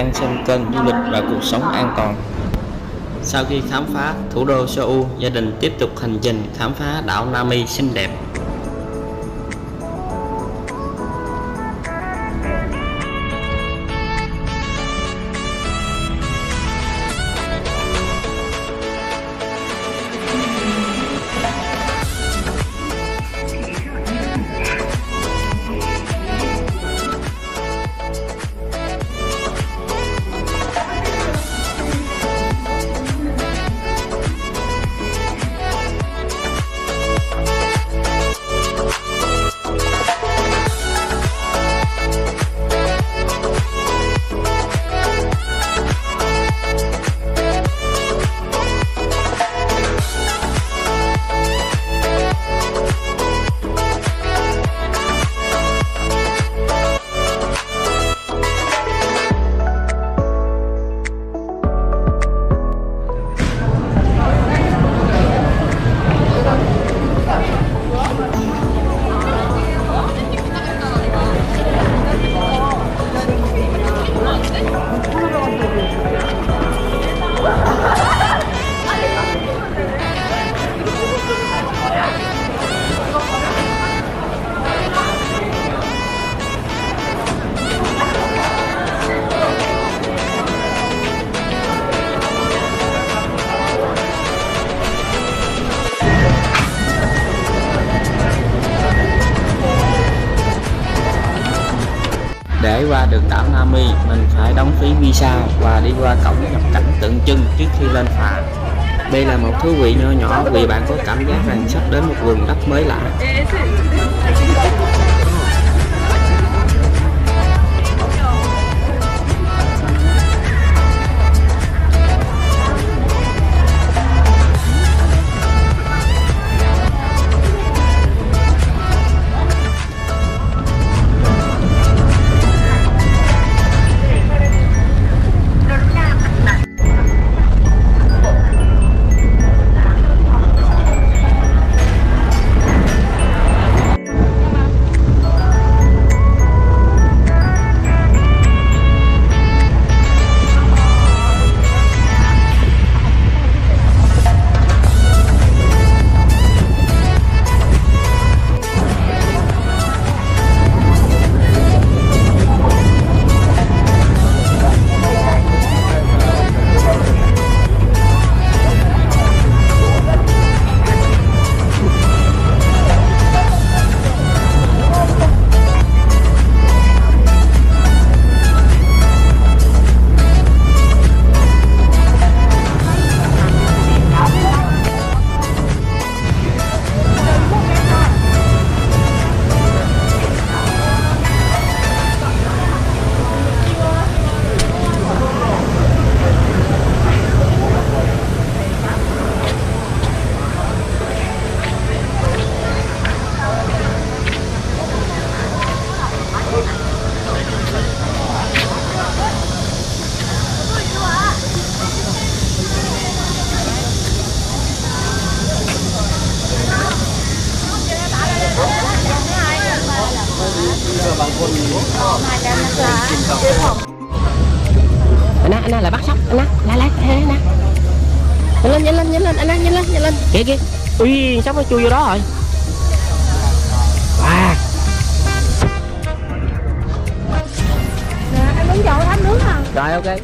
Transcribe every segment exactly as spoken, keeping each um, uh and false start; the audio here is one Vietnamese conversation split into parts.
đang xem kênh du lịch và cuộc sống an toàn. Sau khi khám phá thủ đô Seoul, gia đình tiếp tục hành trình khám phá đảo Nami xinh đẹp. Để qua được đảo Nami, mình phải đóng phí visa và đi qua cổng nhập cảnh tượng trưng trước khi lên phà. Đây là một thú vị nho nhỏ vì bạn có cảm giác rằng sắp đến một vùng đất mới lạ. Anh anh lại bắt sóc, anh lại lại anh nhanh lên nhanh lên nhanh lên anh nhanh lên nhanh lên kìa kìa, ui sóc nó chui vô đó rồi. Wow. Nè em muốn dọn tháp nước hả? Rồi ok.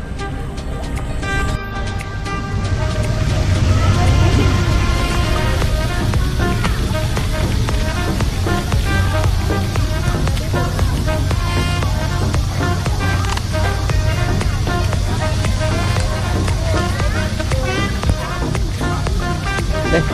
Đây.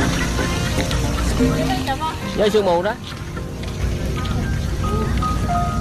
Với sương mù đó.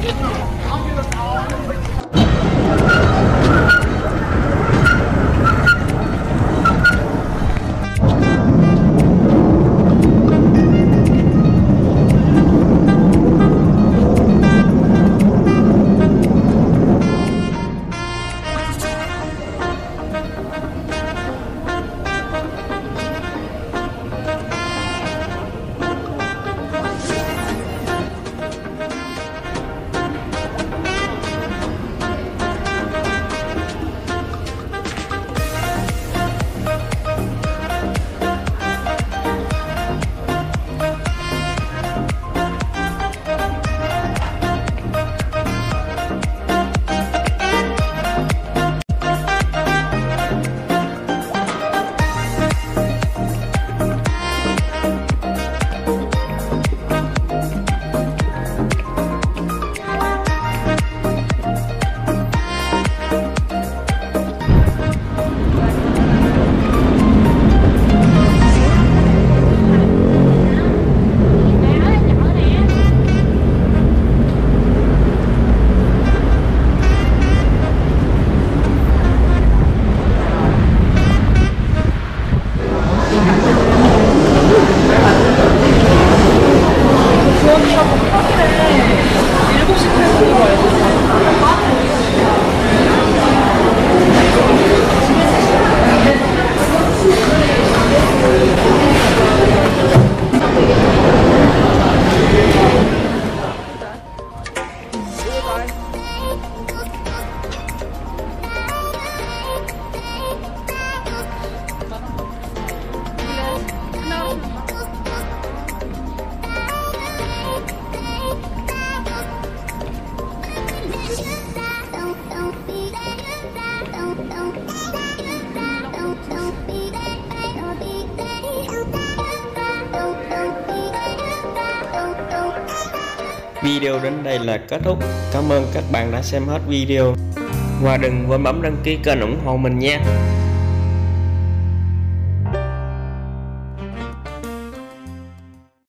Video đến đây là kết thúc. Cảm ơn các bạn đã xem hết video. Và đừng quên bấm đăng ký kênh ủng hộ mình nha.